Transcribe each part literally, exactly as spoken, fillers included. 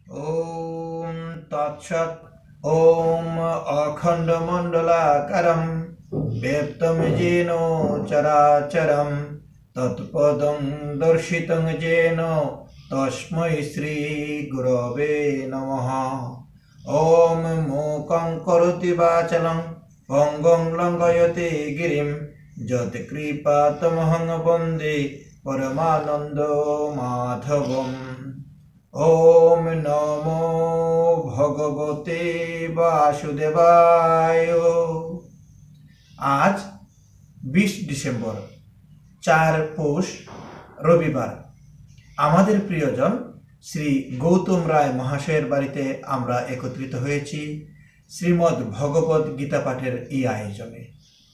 ॐ तत्सत् ॐ अखण्डमण्डलाकारं व्याप्तं येन चराचरं तत्पदं दर्शितं येन तस्मै श्रीगुरवे नमः। ॐ मूकं करोति वाचालं पङ्गुं लङ्घयते गिरिं यत्कृपातमहं वन्दे परमानन्दो माधवम्। ओम नमो भगवते वासुदेवाय। आज बीस डिसेम्बर चार पौष रविवार आमादेर प्रियजन श्री गौतम राय महाशयर बाड़ीते आमरा एकत्रित हয়েছি श्रीमद् भगवत गीता पाठेर এই आयोजने।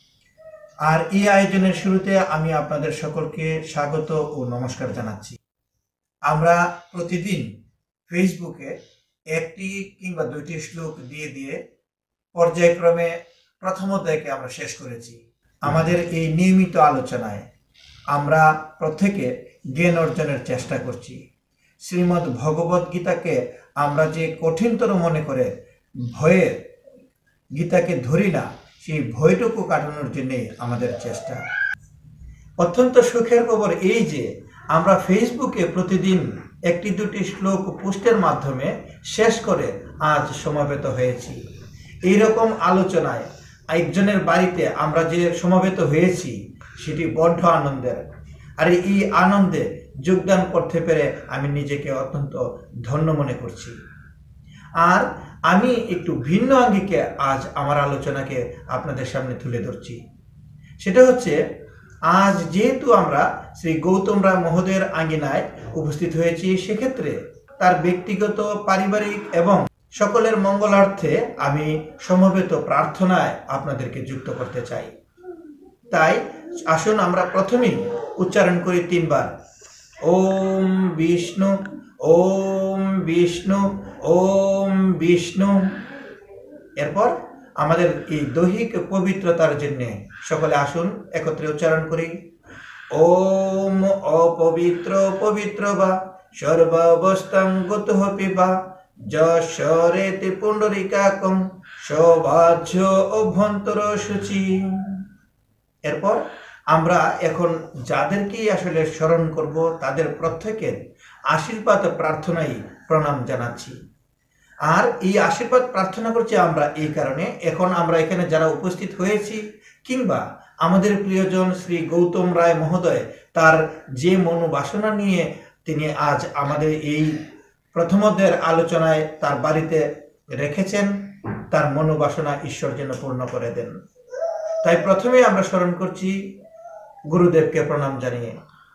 আর এই আয়োজনের শুরুতে আমি আপনাদের সকলকে স্বাগত ও নমস্কার জানাচ্ছি। আমরা প্রতিদিন ফেসবুকে একটি কিংবা দুইটি শ্লোক দিয়ে দিয়ে পর্যায়ক্রমে প্রথম অধ্যায়কে আমরা শেষ করেছি। আমাদের এই নিয়মিত আলোচনায় আমরা প্রত্যেকে জ্ঞান অর্জনের চেষ্টা করছি। শ্রীমদ্ ভগবত গীতাকে আমরা যে কঠিনতর মনে করে ভয়ে গীতাকে ধরি না, সেই ভয়টুকু কাটানোর জন্যই আমাদের চেষ্টা। অত্যন্ত সুখের খবর এই যে আমরা ফেসবুকে প্রতিদিন একটি দুটি শ্লোক পোস্টের মাধ্যমে শেষ করে আজ সমাবেত হয়েছি। এই রকম আলোচনায় একজনের বাড়িতে আমরা যে সমাবেত হয়েছি সেটি বড় আনন্দের। আর এই আনন্দে যোগদান করতে পেরে আমি নিজেকে অত্যন্ত ধন্য মনে করছি। আর আমি একটু ভিন্ন আঙ্গিকে আজ আমার আলোচনাকে আপনাদের সামনে তুলে ধরছি। সেটা হচ্ছে, আজ যেহেতু আমরা শ্রী গৌতম রায় মহোদয়ের আঙ্গিনায় উপস্থিত হয়েছি, সেক্ষেত্রে তার ব্যক্তিগত, পারিবারিক এবং সকলের মঙ্গলার্থে আমি সমবেত প্রার্থনায় আপনাদেরকে যুক্ত করতে চাই। তাই আসুন আমরা প্রথমেই উচ্চারণ করি তিনবার ওম বিষ্ণু ওম বিষ্ণু ওম বিষ্ণু। এরপর আমাদের এই দৈহিক পবিত্রতার জন্য সকলে আসুন একত্রে উচ্চারণ করি ওম অপবিত্র পবিত্র বা সর্বাবস্থাং গতঃ পিবা যশরেতি পুণ্ডরিকাকং সৌভাজ্য অভ্যন্তর শুচি। এরপর আমরা এখন যাদেরকেই আসলে স্মরণ করব তাদের প্রত্যেকের আশীর্বাদ প্রার্থনায় প্রণাম জানাচ্ছি। আর এই আশীর্বাদ প্রার্থনা করছি আমরা এই কারণে, এখন আমরা এখানে যারা উপস্থিত হয়েছি কিংবা আমাদের প্রিয়জন শ্রী গৌতম রায় মহোদয় তার যে মনোবাসনা নিয়ে তিনি আজ আমাদের এই প্রথমোদ্ধায়ের আলোচনায় তার বাড়িতে রেখেছেন, তার মনোবাসনা ঈশ্বর যেন পূর্ণ করে দেন। তাই প্রথমে আমরা স্মরণ করছি গুরুদেবকে প্রণাম জানিয়ে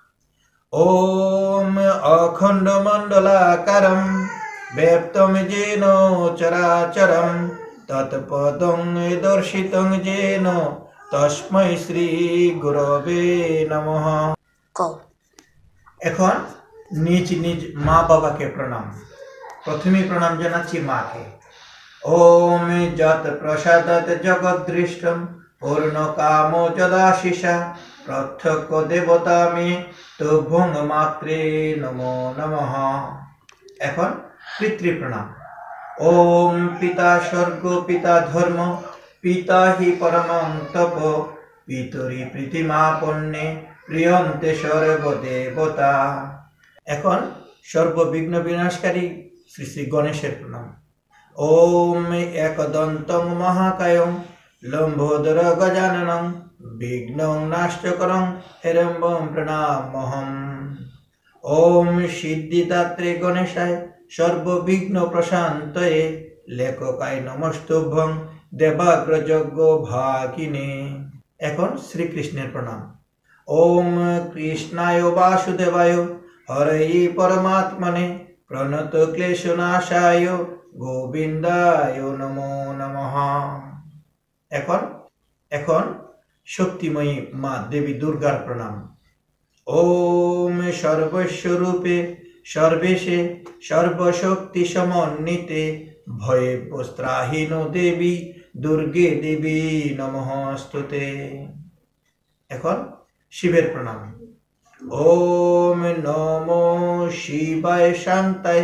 ওম অখণ্ড মণ্ডলাকারম ব্যাপ্তং যেন চরাচরম তৎপদং দর্শিতং যেন তস্मै শ্রী গুরবে নমঃ। এখন নিজ নিজ মা বাবাকে প্রণাম। প্রথমে প্রণাম জানাচ্ছি মাকে। ওম যত প্রসাদত জগদ্দৃষ্টম পূর্ণ কাম যদাশিষা প্রত্যক্ষ দেবতা মে তুভ্যং মাত্রে নমো নমঃ। এখন পিতৃ প্রণাম। ওম পিতা স্বর্গ পিতা ধর্ম পিতা হি পরমং তপ পিতরি প্রীতিমা পণ্যে প্রিয়ন্তে সর্বদেবতা। এখন সর্ববিঘ্ন বিনাশকারী শ্রী শ্রী গণেশের প্রণাম। ওম একদন্তং মহাকায়ং লম্বোদর গজাননং বিঘ্নং নাশকরং হেরম্বং প্রণামহম। ওম সিদ্ধিদাত্রে গণেশায় সর্ববিঘ্ন প্রশান্তয়ে লেখকায় নমস্তুভ্যং দেবাগ্রযজ্ঞ ভাগিনে। এখন শ্রীকৃষ্ণের প্রণাম। ওম কৃষ্ণায় বাসুদেবায় হরে পরমাত্মনে প্রণত ক্লেশনাশায় গোবিন্দায় নমো নমঃ। এখন এখন শক্তিময়ী মা দেবী দুর্গার প্রণাম। ওম সর্বস্বরূপে সর্বেশে সর্বশক্তি সমন্বিতে ভয়ে বস্ত্রাহীন দেবী দুর্গে দেবী নমস্তুতে। এখন শিবের প্রণাম। ওম নমো শিবায় শান্তায়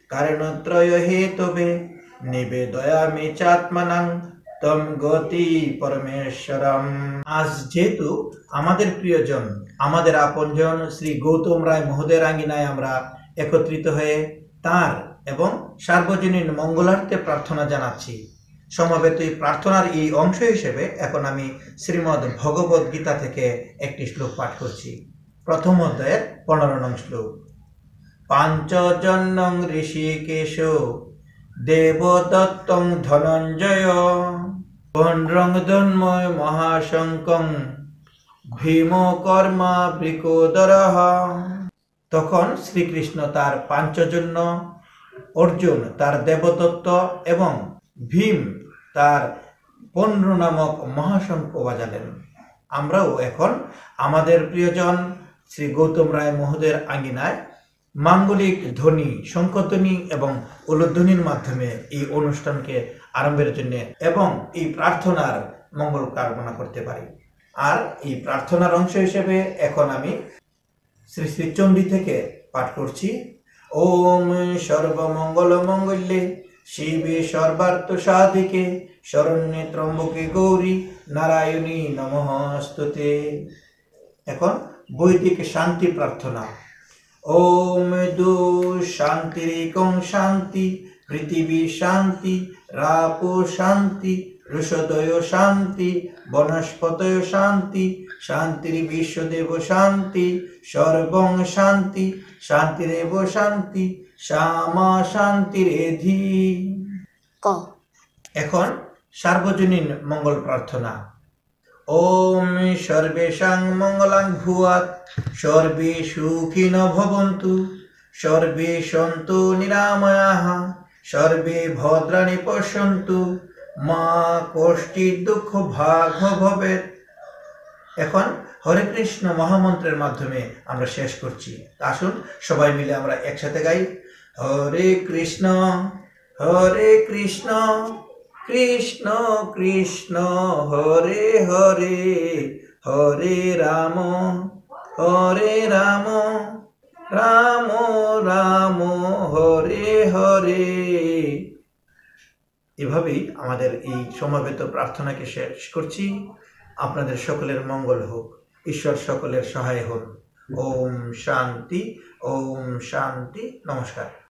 কারণত্রয় হেতবে নিবেদয়ামি চাত্মনাং তম গতি পরমেশ্বরম। আজ যেহেতু আমাদের প্রিয়জন, আমাদের আপনজন শ্রী গৌতম রায় মহোদয়ের আঙ্গিনায় আমরা একত্রিত হয়ে তার এবং সার্বজনীন মঙ্গলার্থে প্রার্থনা জানাচ্ছি। সমবেত এই প্রার্থনার এই অংশ হিসেবে এখন আমি শ্রীমদ্ ভগবদ গীতা থেকে একটি শ্লোক পাঠ করছি। প্রথম অধ্যায়ের পনেরো নং শ্লোক। পাঞ্চজন্যং ঋষিকেশ দেবদত্তং ধনঞ্জয় পণ্ড্রং ধন্ময় মহাশঙ্কং ভীম কর্মা বৃকোদরঃ। তখন শ্রীকৃষ্ণ তার পাঞ্চজন্য, অর্জুন তার দেবদত্ত এবং ভীম তার পণ্ড্র নামক মহাশঙ্খ বাজালেন। আমরাও এখন আমাদের প্রিয়জন শ্রী গৌতম রায় মহোদয়ের আঙ্গিনায় মাঙ্গলিক ধ্বনি, শঙ্খধ্বনি এবং উলুধ্বনির মাধ্যমে এই অনুষ্ঠানকে আরম্ভের জন্য এবং এই প্রার্থনার মঙ্গল কামনা করতে পারি। আর এই প্রার্থনার অংশ হিসেবে এখন আমি শ্রী শ্রী চণ্ডী থেকে পাঠ করছি। ওম সর্বমঙ্গল মঙ্গলে শিবে সর্বার্থ সাধিকে শরণ্যে ত্রম্বকে গৌরী নারায়ণী নমস্তুতে। এখন বৈদিক শান্তি প্রার্থনা। ওম দু শান্তিরেকং শান্তি পৃথিবী শান্তি রাপো শান্তি ঋষদয় শান্তি বনস্পতয় শান্তি শান্তির বিশ্বদেব শান্তি সর্বং শান্তি শান্তিরেব শান্তি শ্যামা শান্তিরেধি। এখন সার্বজনীন মঙ্গল প্রার্থনা। ওম সর্বেষাং মঙ্গলাং ভুয়াৎ সর্বে সুখিনো ভবন্তু সর্বে সন্তু নিরাময়াঃ সর্বে ভদ্রাণি পশ্যন্তু মা কষ্টিৎ দুঃখ ভাগ ভবেৎ। এখন হরে কৃষ্ণ মহামন্ত্রের মাধ্যমে আমরা শেষ করছি। আসুন সবাই মিলে আমরা একসাথে গাই। হরে কৃষ্ণ হরে কৃষ্ণ কৃষ্ণ কৃষ্ণ হরে হরে হরে রাম হরে রাম রাম রাম হরে হরে। এভাবেই আমাদের এই সমবেত প্রার্থনাকে শেষ করছি। আপনাদের সকলের মঙ্গল হোক, ঈশ্বর সকলের সহায় হোক। ওম শান্তি, ওম শান্তি, নমস্কার।